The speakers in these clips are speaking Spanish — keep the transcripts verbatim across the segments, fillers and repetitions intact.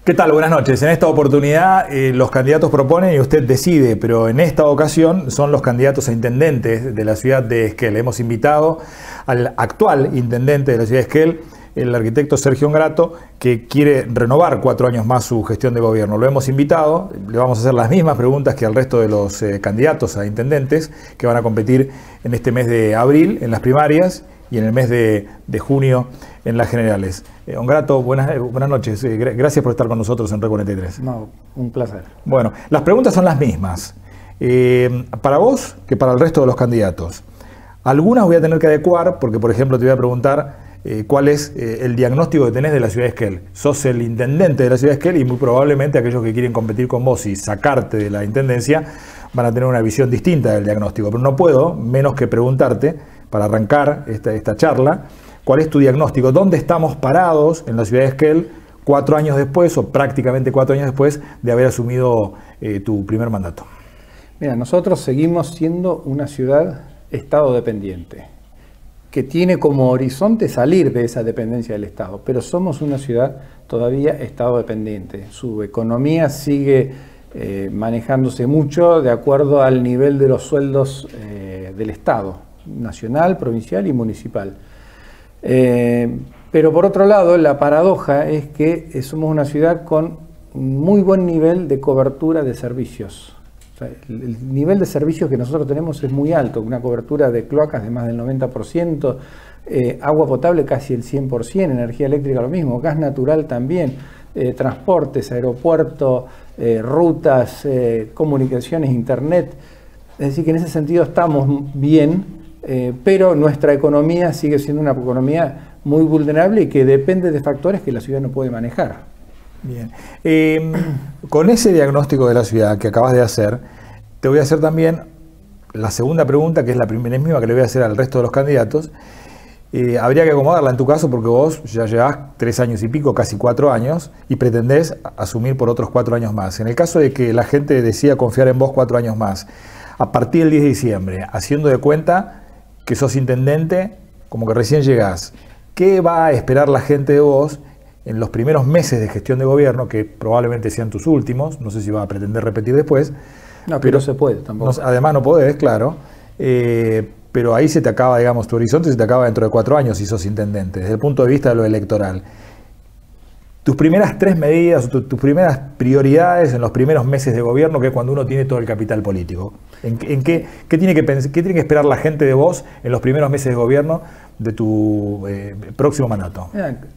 ¿Qué tal? Buenas noches. En esta oportunidad eh, los candidatos proponen y usted decide, pero en esta ocasión son los candidatos a intendentes de la ciudad de Esquel. Hemos invitado al actual intendente de la ciudad de Esquel, el arquitecto Sergio Ongrato, que quiere renovar cuatro años más su gestión de gobierno. Lo hemos invitado, le vamos a hacer las mismas preguntas que al resto de los eh, candidatos a intendentes que van a competir en este mes de abril en las primarias y en el mes de, de junio en las generales. Eh, Ongrato, buenas, eh, buenas noches. Eh, gracias por estar con nosotros en Red cuarenta y tres. No, un placer. Bueno, las preguntas son las mismas. Eh, para vos que para el resto de los candidatos. Algunas voy a tener que adecuar porque, por ejemplo, te voy a preguntar eh, cuál es eh, el diagnóstico que tenés de la ciudad de Esquel. Sos el intendente de la ciudad de Esquel y muy probablemente aquellos que quieren competir con vos y sacarte de la intendencia van a tener una visión distinta del diagnóstico. Pero no puedo menos que preguntarte, para arrancar esta, esta charla, ¿cuál es tu diagnóstico? ¿Dónde estamos parados en la ciudad de Esquel cuatro años después o prácticamente cuatro años después de haber asumido eh, tu primer mandato? Mira, nosotros seguimos siendo una ciudad Estado dependiente, que tiene como horizonte salir de esa dependencia del Estado, pero somos una ciudad todavía Estado dependiente. Su economía sigue eh, manejándose mucho de acuerdo al nivel de los sueldos eh, del Estado, nacional, provincial y municipal. Eh, pero por otro lado, la paradoja es que somos una ciudad con un muy buen nivel de cobertura de servicios. O sea, el, el nivel de servicios que nosotros tenemos es muy alto, una cobertura de cloacas de más del noventa por ciento, eh, agua potable casi el cien por ciento, energía eléctrica lo mismo, gas natural también, eh, transportes, aeropuerto, eh, rutas, eh, comunicaciones, internet. Es decir, que en ese sentido estamos bien. Eh, pero nuestra economía sigue siendo una economía muy vulnerable y que depende de factores que la ciudad no puede manejar. Bien. Eh, con ese diagnóstico de la ciudad que acabas de hacer, te voy a hacer también la segunda pregunta, que es la primera misma que le voy a hacer al resto de los candidatos. Eh, habría que acomodarla en tu caso porque vos ya llevas tres años y pico, casi cuatro años, y pretendés asumir por otros cuatro años más. En el caso de que la gente decida confiar en vos cuatro años más, a partir del diez de diciembre, haciendo de cuenta que sos intendente, como que recién llegás, ¿qué va a esperar la gente de vos en los primeros meses de gestión de gobierno, que probablemente sean tus últimos? No sé si va a pretender repetir después. No, pero no se puede tampoco. No, además no podés, claro. Eh, pero ahí se te acaba, digamos, tu horizonte se te acaba dentro de cuatro años si sos intendente, desde el punto de vista de lo electoral. Tus primeras tres medidas, tu, tus primeras prioridades en los primeros meses de gobierno, que es cuando uno tiene todo el capital político. ¿En, en qué, qué, tiene que pensar, qué tiene que esperar la gente de vos en los primeros meses de gobierno de tu eh, próximo mandato?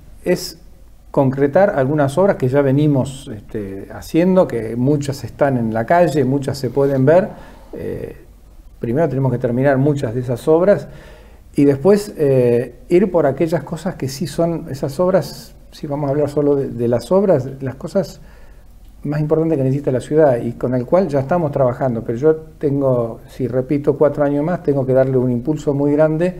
Es concretar algunas obras que ya venimos este, haciendo, que muchas están en la calle, muchas se pueden ver. Eh, primero tenemos que terminar muchas de esas obras y después eh, ir por aquellas cosas que sí son esas obras. Si vamos a hablar solo de, de las obras, las cosas más importantes que necesita la ciudad y con el cual ya estamos trabajando, pero yo tengo, si repito, cuatro años más, tengo que darle un impulso muy grande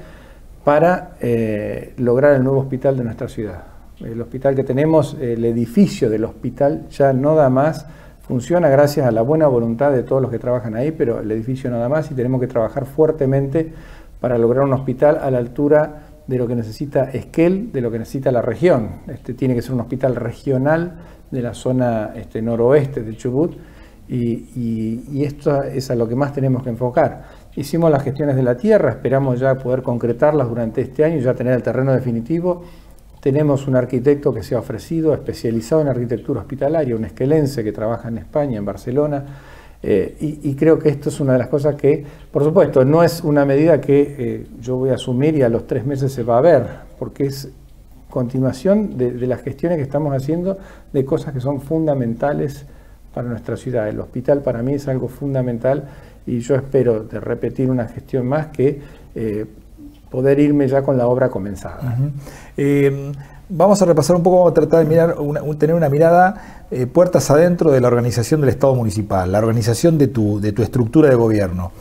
para eh, lograr el nuevo hospital de nuestra ciudad. El hospital que tenemos, el edificio del hospital ya no da más, funciona gracias a la buena voluntad de todos los que trabajan ahí, pero el edificio no da más y tenemos que trabajar fuertemente para lograr un hospital a la altura de lo que necesita Esquel, de lo que necesita la región. Este, tiene que ser un hospital regional de la zona este, noroeste de Chubut y, y, y esto es a lo que más tenemos que enfocar. Hicimos las gestiones de la tierra, esperamos ya poder concretarlas durante este año y ya tener el terreno definitivo. Tenemos un arquitecto que se ha ofrecido, especializado en arquitectura hospitalaria, un esquelense que trabaja en España, en Barcelona. Eh, y, y creo que esto es una de las cosas que, por supuesto, no es una medida que eh, yo voy a asumir y a los tres meses se va a ver, porque es continuación de, de las gestiones que estamos haciendo de cosas que son fundamentales para nuestra ciudad. El hospital para mí es algo fundamental y yo espero de repetir una gestión más que eh, poder irme ya con la obra comenzada. Uh-huh. eh, Vamos a repasar un poco, vamos a tratar de mirar una, tener una mirada eh, puertas adentro de la organización del Estado municipal, la organización de tu, de tu estructura de gobierno.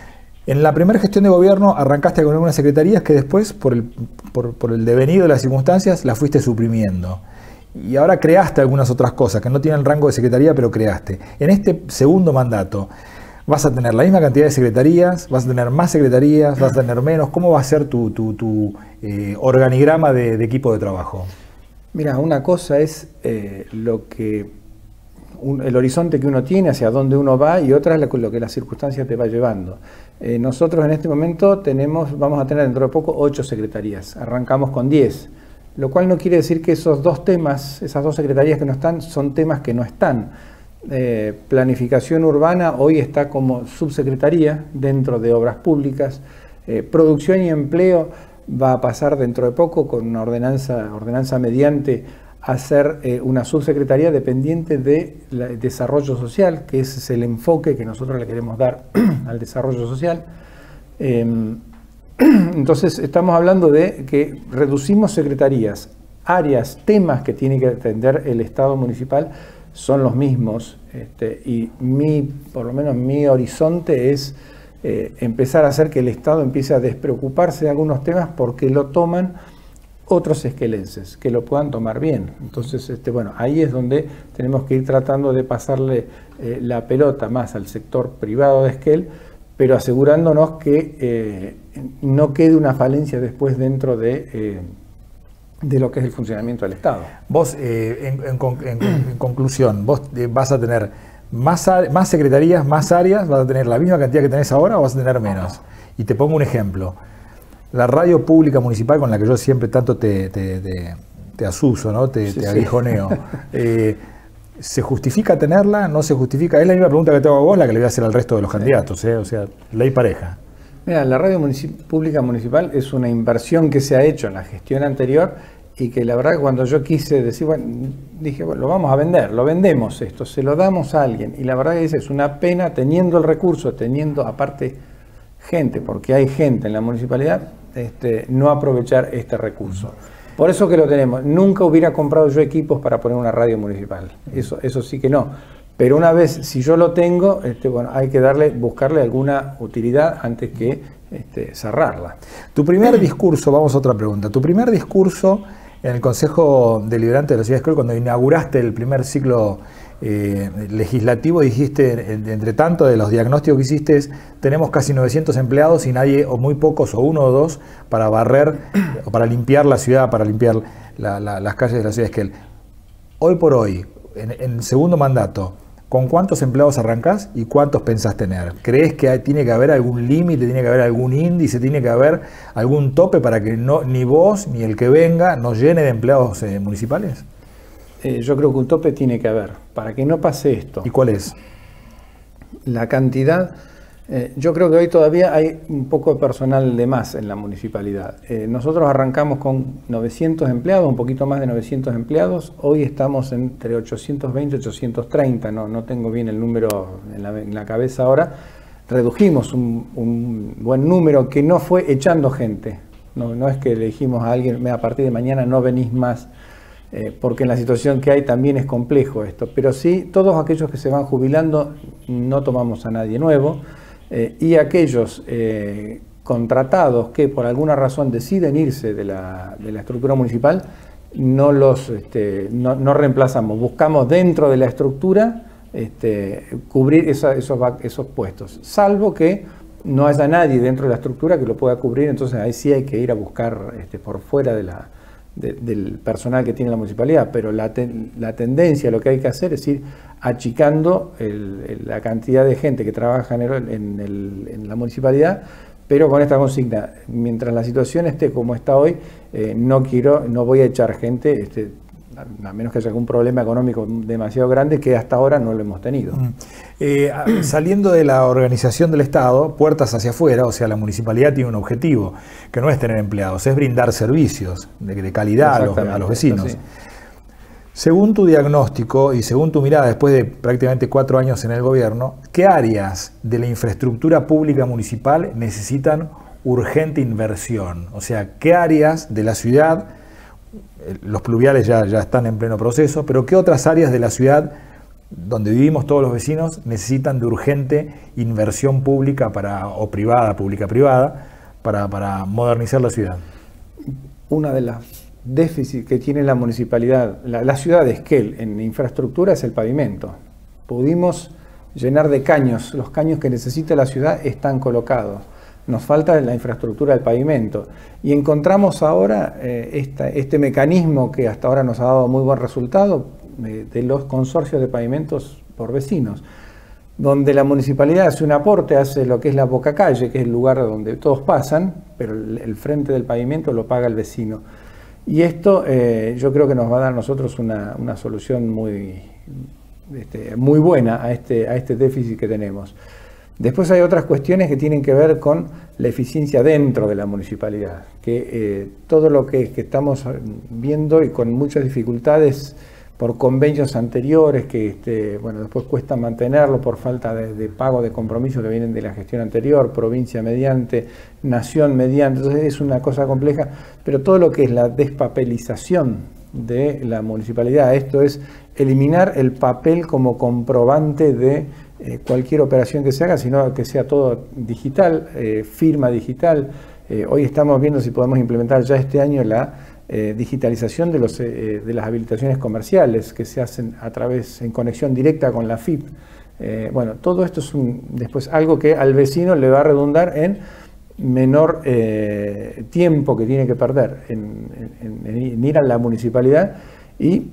En la primera gestión de gobierno arrancaste con algunas secretarías que después, por el, por, por el devenir de las circunstancias, las fuiste suprimiendo. Y ahora creaste algunas otras cosas que no tienen rango de secretaría, pero creaste. En este segundo mandato, ¿vas a tener la misma cantidad de secretarías? ¿Vas a tener más secretarías? ¿Vas a tener menos? ¿Cómo va a ser tu, tu, tu eh, organigrama de, de equipo de trabajo? Mira, una cosa es eh, lo que un, el horizonte que uno tiene, hacia dónde uno va, y otra es lo, lo que la circunstancia te va llevando. Eh, nosotros en este momento tenemos, vamos a tener dentro de poco ocho secretarías, arrancamos con diez, lo cual no quiere decir que esos dos temas, esas dos secretarías que no están, son temas que no están. Eh, planificación urbana hoy está como subsecretaría dentro de obras públicas. Eh, producción y empleo va a pasar dentro de poco con una ordenanza, ordenanza mediante a ser eh, una subsecretaría dependiente de la, desarrollo social, que ese es el enfoque que nosotros le queremos dar al desarrollo social. Eh, entonces estamos hablando de que reducimos secretarías, áreas, temas que tiene que atender el Estado municipal son los mismos, este, y mi, por lo menos mi horizonte es eh, empezar a hacer que el Estado empiece a despreocuparse de algunos temas porque lo toman otros esquelenses, que lo puedan tomar bien. Entonces, este, bueno, ahí es donde tenemos que ir tratando de pasarle eh, la pelota más al sector privado de Esquel, pero asegurándonos que eh, no quede una falencia después dentro de... Eh, de lo que es el funcionamiento del Estado. Vos, eh, en, en, en, en conclusión, vos eh, vas a tener más, más secretarías, más áreas, vas a tener la misma cantidad que tenés ahora o vas a tener menos. Y te pongo un ejemplo. La radio pública municipal, con la que yo siempre tanto te, te, te, te asuso, ¿no? te, sí, te sí. aguijoneo, eh, ¿se justifica tenerla? ¿No se justifica? Es la misma pregunta que te hago a vos, la que le voy a hacer al resto de los candidatos, ¿eh? O sea, ley pareja. Mira, la radio municip- pública municipal es una inversión que se ha hecho en la gestión anterior y que la verdad que cuando yo quise decir, bueno, dije, bueno, lo vamos a vender, lo vendemos esto, se lo damos a alguien. Y la verdad que es una pena teniendo el recurso, teniendo aparte gente, porque hay gente en la municipalidad, este, no aprovechar este recurso. Por eso que lo tenemos. Nunca hubiera comprado yo equipos para poner una radio municipal, eso, eso sí que no. Pero una vez, si yo lo tengo, este, bueno, hay que darle, buscarle alguna utilidad antes que este, cerrarla. Tu primer discurso, vamos a otra pregunta, tu primer discurso en el Consejo Deliberante de la Ciudad de Esquel, cuando inauguraste el primer ciclo eh, legislativo, dijiste, entre tanto de los diagnósticos que hiciste, es, tenemos casi novecientos empleados y nadie, o muy pocos, o uno o dos, para barrer, o para limpiar la ciudad, para limpiar la, la, las calles de la Ciudad de Esquel. Hoy por hoy, en, en segundo mandato, ¿con cuántos empleados arrancás y cuántos pensás tener? ¿Crees que hay, tiene que haber algún límite, tiene que haber algún índice, tiene que haber algún tope para que no, ni vos ni el que venga nos llene de empleados eh, municipales? Eh, yo creo que un tope tiene que haber, para que no pase esto. ¿Y cuál es? La cantidad, eh, yo creo que hoy todavía hay un poco de personal de más en la municipalidad. Eh, nosotros arrancamos con novecientos empleados, un poquito más de novecientos empleados, hoy estamos entre ochocientos veinte y ochocientos treinta, no, no tengo bien el número en la, en la cabeza ahora. Redujimos un, un buen número que no fue echando gente, no, no es que le dijimos a alguien, a partir de mañana no venís más, eh, porque en la situación que hay también es complejo esto, pero sí, todos aquellos que se van jubilando, no tomamos a nadie nuevo. Eh, y aquellos eh, contratados que por alguna razón deciden irse de la, de la estructura municipal, no los este, no, no reemplazamos, buscamos dentro de la estructura este, cubrir esa, esos, esos puestos, salvo que no haya nadie dentro de la estructura que lo pueda cubrir, entonces ahí sí hay que ir a buscar este, por fuera de la, de, del personal que tiene la municipalidad, pero la, ten, la tendencia, lo que hay que hacer es ir achicando el, el, la cantidad de gente que trabaja en, el, en, el, en la municipalidad, pero con esta consigna, mientras la situación esté como está hoy, eh, no quiero, no voy a echar gente, este, a menos que haya algún problema económico demasiado grande que hasta ahora no lo hemos tenido. Mm. Eh, saliendo de la organización del Estado, puertas hacia afuera, o sea, la municipalidad tiene un objetivo, que no es tener empleados, es brindar servicios de, de calidad a los, a los vecinos. Sí. Según tu diagnóstico y según tu mirada después de prácticamente cuatro años en el gobierno, ¿qué áreas de la infraestructura pública municipal necesitan urgente inversión? O sea, ¿qué áreas de la ciudad, los pluviales ya, ya están en pleno proceso, pero qué otras áreas de la ciudad donde vivimos todos los vecinos necesitan de urgente inversión pública para, o privada, pública-privada, para, para modernizar la ciudad? Una de las déficit que tiene la municipalidad, la, la ciudad de Esquel en infraestructura es el pavimento. Pudimos llenar de caños, los caños que necesita la ciudad están colocados. nos falta la infraestructura del pavimento. Y encontramos ahora eh, esta, este mecanismo que hasta ahora nos ha dado muy buen resultado eh, de los consorcios de pavimentos por vecinos, donde la municipalidad hace un aporte, hace lo que es la bocacalle, que es el lugar donde todos pasan, pero el, el frente del pavimento lo paga el vecino. Y esto eh, yo creo que nos va a dar a nosotros una, una solución muy, este, muy buena a este, a este déficit que tenemos. Después hay otras cuestiones que tienen que ver con la eficiencia dentro de la municipalidad, que eh, todo lo que, que estamos viendo y con muchas dificultades por convenios anteriores, que este, bueno, después cuesta mantenerlo por falta de, de pago de compromisos que vienen de la gestión anterior, provincia mediante, nación mediante, entonces es una cosa compleja, pero todo lo que es la despapelización de la municipalidad, esto es eliminar el papel como comprobante de eh, cualquier operación que se haga, sino que sea todo digital, eh, firma digital. Eh, hoy estamos viendo si podemos implementar ya este año la Eh, digitalización de, los, eh, de las habilitaciones comerciales que se hacen a través, en conexión directa con la F I P. Eh, bueno, todo esto es un, después algo que al vecino le va a redundar en menor eh, tiempo que tiene que perder en, en, en ir a la municipalidad, y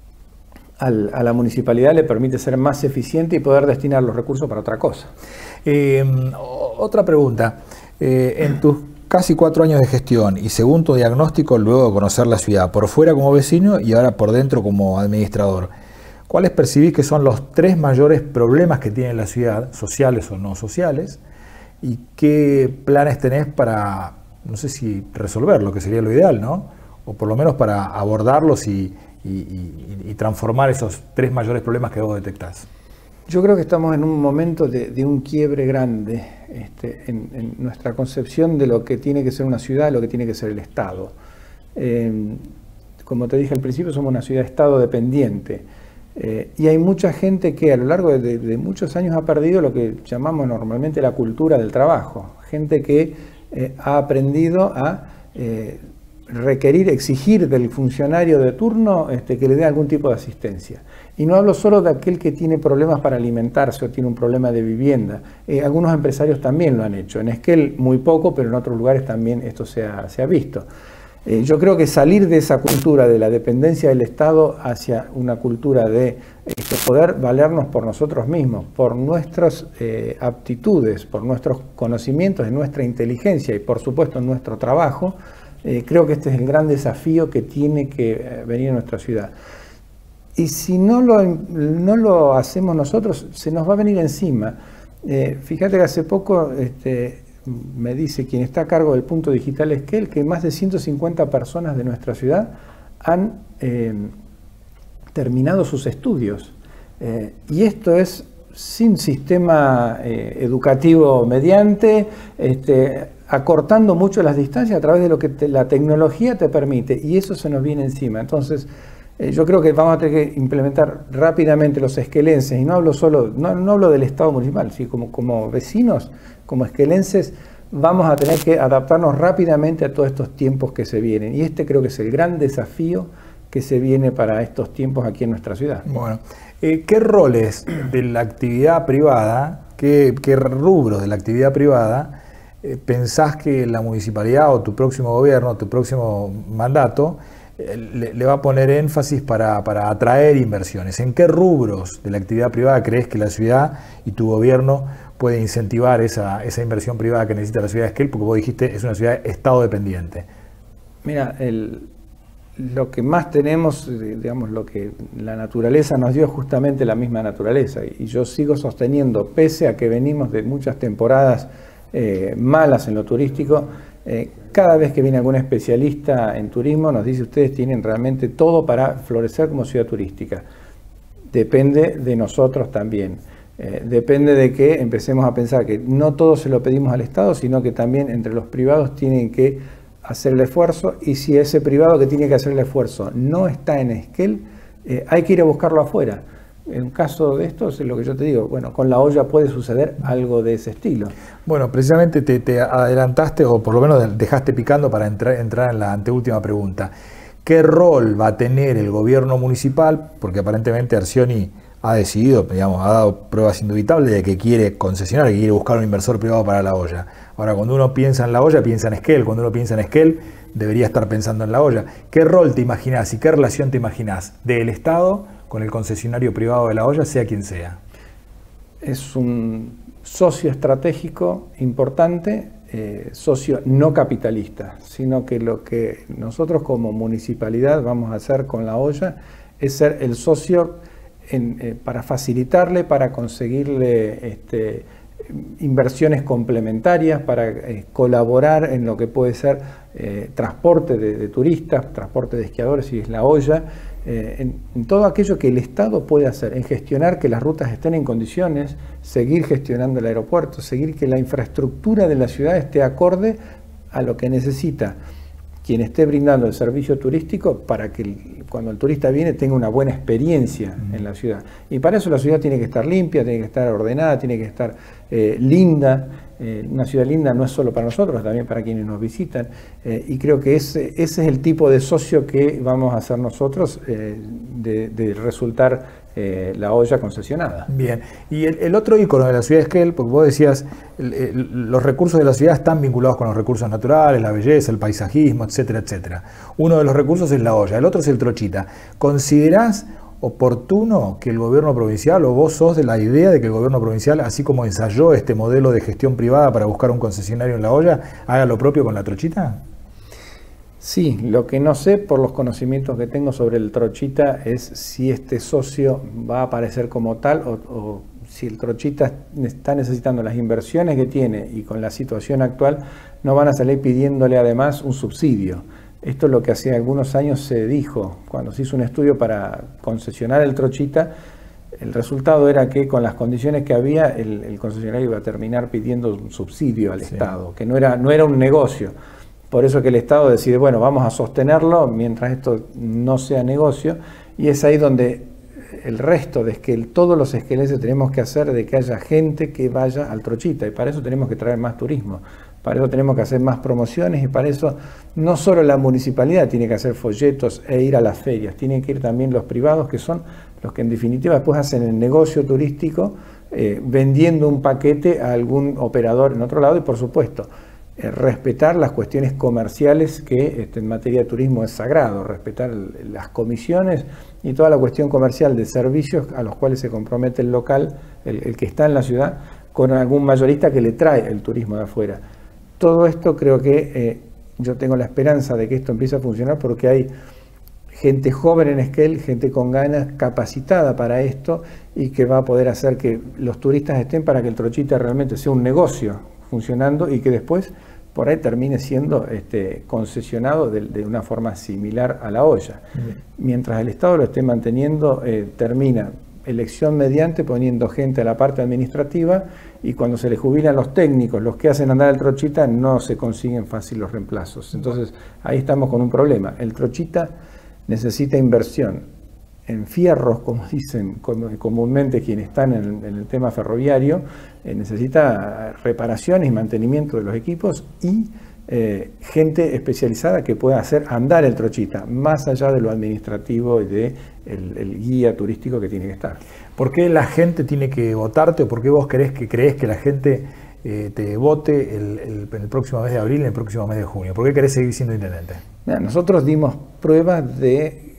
al, a la municipalidad le permite ser más eficiente y poder destinar los recursos para otra cosa. Eh, otra pregunta. Eh, en tus casi cuatro años de gestión y según tu diagnóstico, luego de conocer la ciudad, por fuera como vecino y ahora por dentro como administrador, ¿cuáles percibís que son los tres mayores problemas que tiene la ciudad, sociales o no sociales? ¿Y qué planes tenés para, no sé si resolverlo, que sería lo ideal, ¿no? O por lo menos para abordarlos y, y, y, y transformar esos tres mayores problemas que vos detectás? Yo creo que estamos en un momento de, de un quiebre grande este, en, en nuestra concepción de lo que tiene que ser una ciudad, lo que tiene que ser el Estado. Eh, como te dije al principio, somos una ciudad-estado dependiente. Eh, y hay mucha gente que a lo largo de, de muchos años ha perdido lo que llamamos normalmente la cultura del trabajo. Gente que eh, ha aprendido a eh, requerir, exigir del funcionario de turno este, que le dé algún tipo de asistencia. Y no hablo solo de aquel que tiene problemas para alimentarse o tiene un problema de vivienda. Eh, algunos empresarios también lo han hecho. En Esquel muy poco, pero en otros lugares también esto se ha, se ha visto. Eh, yo creo que salir de esa cultura de la dependencia del Estado hacia una cultura de este, poder valernos por nosotros mismos, por nuestras eh, aptitudes, por nuestros conocimientos, de nuestra inteligencia y por supuesto nuestro trabajo, eh, creo que este es el gran desafío que tiene que eh, venir a nuestra ciudad. Y si no lo, no lo hacemos nosotros, se nos va a venir encima. Eh, fíjate que hace poco este, me dice quien está a cargo del punto digital Esquel que más de ciento cincuenta personas de nuestra ciudad han eh, terminado sus estudios. Eh, y esto es sin sistema eh, educativo mediante, este, acortando mucho las distancias a través de lo que te, la tecnología te permite, y eso se nos viene encima. Entonces, Eh, yo creo que vamos a tener que implementar rápidamente los esquelenses, y no hablo solo, no, no hablo del Estado municipal, sino como, como vecinos, como esquelenses, vamos a tener que adaptarnos rápidamente a todos estos tiempos que se vienen. Y este creo que es el gran desafío que se viene para estos tiempos aquí en nuestra ciudad. Bueno, eh, ¿qué roles de la actividad privada, qué, qué rubros de la actividad privada eh, pensás que la municipalidad o tu próximo gobierno, tu próximo mandato, Le, le va a poner énfasis para, para atraer inversiones? ¿En qué rubros de la actividad privada crees que la ciudad y tu gobierno puede incentivar esa, esa inversión privada que necesita la ciudad de Esquel? Porque vos dijiste, es una ciudad estado dependiente. Mira, el, lo que más tenemos, digamos, lo que la naturaleza nos dio es justamente la misma naturaleza. Y yo sigo sosteniendo, pese a que venimos de muchas temporadas eh, malas en lo turístico, Eh, cada vez que viene algún especialista en turismo nos dice: ustedes tienen realmente todo para florecer como ciudad turística. Depende de nosotros también. Eh, depende de que empecemos a pensar que no todo se lo pedimos al Estado, sino que también entre los privados tienen que hacer el esfuerzo, y si ese privado que tiene que hacer el esfuerzo no está en Esquel, eh, hay que ir a buscarlo afuera. En un caso de esto es lo que yo te digo, bueno, con La Olla puede suceder algo de ese estilo. Bueno, precisamente te, te adelantaste, o por lo menos dejaste picando para entrar, entrar en la anteúltima pregunta. ¿Qué rol va a tener el gobierno municipal? Porque aparentemente Arcioni ha decidido, digamos, ha dado pruebas indubitables de que quiere concesionar, que quiere buscar un inversor privado para La Olla. Ahora, cuando uno piensa en la olla, piensa en Esquel. Cuando uno piensa en Esquel, debería estar pensando en la olla. ¿Qué rol te imaginás y qué relación te imaginás del Estado con el concesionario privado de la olla, sea quien sea? Es un socio estratégico importante, eh, socio no capitalista, sino que lo que nosotros como municipalidad vamos a hacer con la olla es ser el socio en, eh, para facilitarle, para conseguirle este, inversiones complementarias, para eh, colaborar en lo que puede ser eh, transporte de, de turistas, transporte de esquiadores, si es la olla, eh, en, en todo aquello que el Estado puede hacer, en gestionar que las rutas estén en condiciones, seguir gestionando el aeropuerto, seguir que la infraestructura de la ciudad esté acorde a lo que necesita quien esté brindando el servicio turístico para que el, cuando el turista viene tenga una buena experiencia mm. en la ciudad. Y para eso la ciudad tiene que estar limpia, tiene que estar ordenada, tiene que estar eh, linda. Eh, una ciudad linda no es solo para nosotros, también para quienes nos visitan. Eh, y creo que ese, ese es el tipo de socio que vamos a hacer nosotros eh, de, de resultar Eh, la olla concesionada. Bien, y el, el otro ícono de la ciudad de Esquel, porque vos decías, el, el, los recursos de la ciudad están vinculados con los recursos naturales, la belleza, el paisajismo, etcétera, etcétera. Uno de los recursos es la olla, el otro es el trochita. ¿Considerás oportuno que el gobierno provincial, o vos sos de la idea de que el gobierno provincial, así como ensayó este modelo de gestión privada para buscar un concesionario en la olla, haga lo propio con la trochita? Sí, lo que no sé por los conocimientos que tengo sobre el trochita es si este socio va a aparecer como tal o, o si el trochita está necesitando las inversiones que tiene y con la situación actual no van a salir pidiéndole además un subsidio. Esto es lo que hace algunos años se dijo cuando se hizo un estudio para concesionar el trochita. El resultado era que con las condiciones que había el, el concesionario iba a terminar pidiendo un subsidio al sí. Estado, que no era, no era un negocio. Por eso que el Estado decide, bueno, vamos a sostenerlo mientras esto no sea negocio, y es ahí donde el resto de Esquel, todos los esqueleses tenemos que hacer de que haya gente que vaya al trochita, y para eso tenemos que traer más turismo, para eso tenemos que hacer más promociones, y para eso no solo la municipalidad tiene que hacer folletos e ir a las ferias, tienen que ir también los privados, que son los que en definitiva después hacen el negocio turístico, eh, vendiendo un paquete a algún operador en otro lado, y por supuesto, respetar las cuestiones comerciales que este, en materia de turismo es sagrado, respetar las comisiones y toda la cuestión comercial de servicios a los cuales se compromete el local, el, el que está en la ciudad, con algún mayorista que le trae el turismo de afuera. Todo esto creo que eh, yo tengo la esperanza de que esto empiece a funcionar porque hay gente joven en Esquel, gente con ganas, capacitada para esto y que va a poder hacer que los turistas estén para que el trochita realmente sea un negocio funcionando y que después por ahí termine siendo este, concesionado de, de una forma similar a la olla. Bien. Mientras el Estado lo esté manteniendo, eh, termina elección mediante poniendo gente a la parte administrativa y cuando se le jubilan los técnicos, los que hacen andar el trochita, no se consiguen fácil los reemplazos. Entonces ahí estamos con un problema. El trochita necesita inversión en fierros, como dicen comúnmente quienes están en el, en el tema ferroviario, eh, necesita reparaciones y mantenimiento de los equipos y eh, gente especializada que pueda hacer andar el trochita, más allá de lo administrativo y del de el guía turístico que tiene que estar. ¿Por qué la gente tiene que votarte o por qué vos crees que crees que la gente eh, te vote el, el, el próximo mes de abril y el próximo mes de junio? ¿Por qué querés seguir siendo intendente? Mira, nosotros dimos pruebas de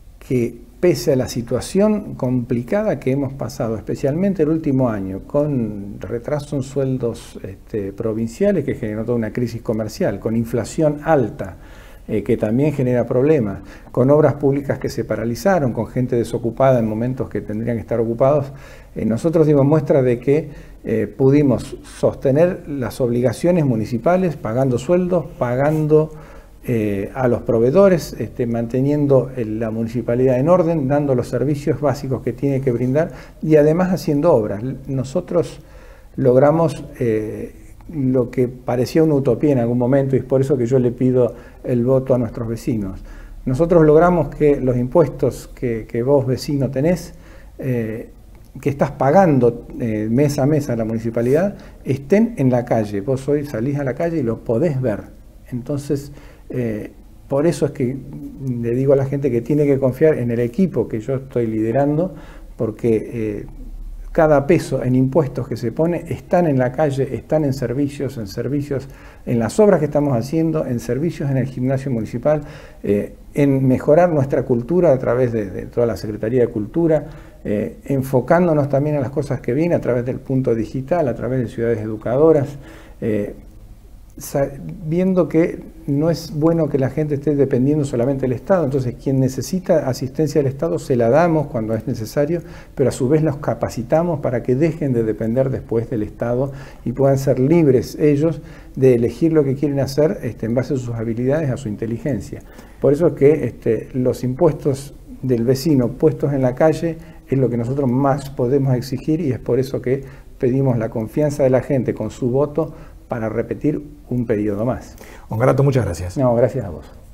que pese a la situación complicada que hemos pasado, especialmente el último año, con retraso en sueldos este, provinciales que generó toda una crisis comercial, con inflación alta, eh, que también genera problemas, con obras públicas que se paralizaron, con gente desocupada en momentos que tendrían que estar ocupados, eh, nosotros dimos muestra de que eh, pudimos sostener las obligaciones municipales, pagando sueldos, pagando Eh, a los proveedores, este, manteniendo el, la municipalidad en orden, dando los servicios básicos que tiene que brindar y además haciendo obras. Nosotros logramos eh, lo que parecía una utopía en algún momento y es por eso que yo le pido el voto a nuestros vecinos. Nosotros logramos que los impuestos que, que vos vecino tenés, eh, que estás pagando eh, mes a mes a la municipalidad, estén en la calle. Vos hoy salís a la calle y lo podés ver. Entonces, Eh, por eso es que le digo a la gente que tiene que confiar en el equipo que yo estoy liderando, porque eh, cada peso en impuestos que se pone están en la calle, están en servicios, en servicios, en las obras que estamos haciendo, en servicios en el gimnasio municipal, eh, en mejorar nuestra cultura a través de, de toda la Secretaría de Cultura, eh, enfocándonos también en las cosas que vienen a través del punto digital, a través de ciudades educadoras, eh, viendo que no es bueno que la gente esté dependiendo solamente del Estado. Entonces, quien necesita asistencia del Estado se la damos cuando es necesario, pero a su vez los capacitamos para que dejen de depender después del Estado y puedan ser libres ellos de elegir lo que quieren hacer este, en base a sus habilidades, a su inteligencia. Por eso es que este, los impuestos del vecino puestos en la calle es lo que nosotros más podemos exigir, y es por eso que pedimos la confianza de la gente con su voto para repetir un periodo más. Ongarato, muchas gracias. No, gracias a vos.